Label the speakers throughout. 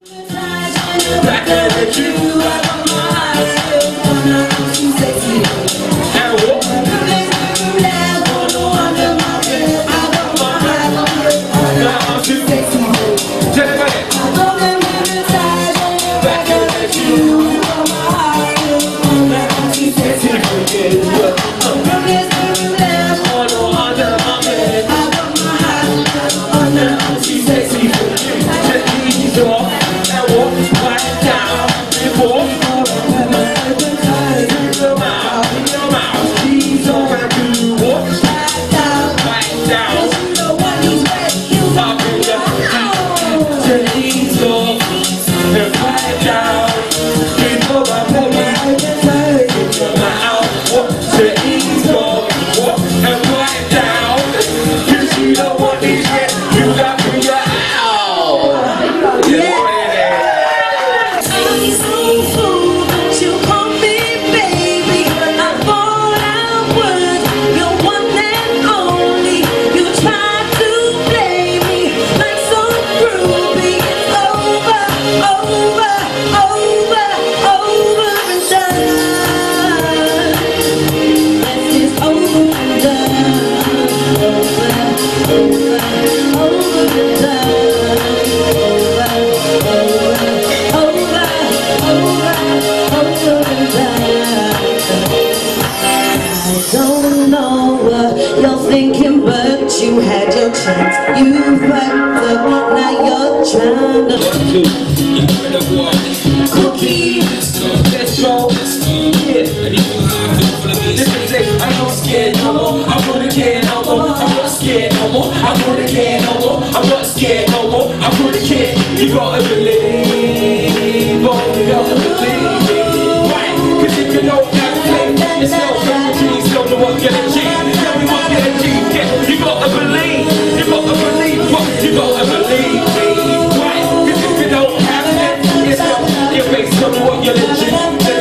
Speaker 1: Thinking, but you had your chance. You fucked up, now you're trying to cookie.
Speaker 2: Let's go. Yeah. I'm not scared no more. I'm not scared no more. I'm not scared no more. I'm not scared no more. I'm not scared no more. I'm not scared. You gotta believe. Oh, you gotta believe it. Right? 'Cause if you don't have faith, it's no guarantees. Don't know what you're gonna achieve. Tell me what you're gonna achieve. Yeah, you gotta believe. You gotta believe. What? You gotta believe me. Right? 'Cause if you don't have faith, it's no your face. Tell me what you're gonna achieve.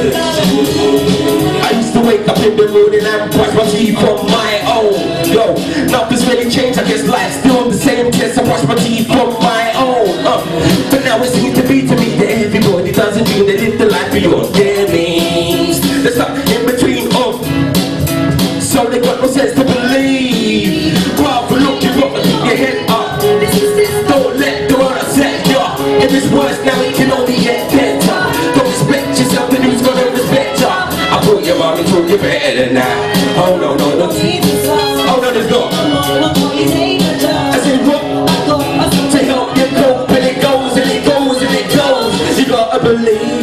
Speaker 2: I used to wake up in the morning and brush my teeth on my own. Yo, nothing's really changed. I guess life's still the same. Guess I brush my teeth on my own. But now it seems to be to me that everybody doesn't dream they live the life beyond their means. They're stuck in between so they got no sense to believe. Rather look, you gotta keep your head up. Don't let the world upset ya. If it's worse now, it can only get better. Don't respect yourself, and who's gonna respect ya? I thought your mom and told you better than that. Oh no, no, no. Oh no, there's not. I said what? To help you cope, and it goes, and it goes, and it goes. You gotta believe.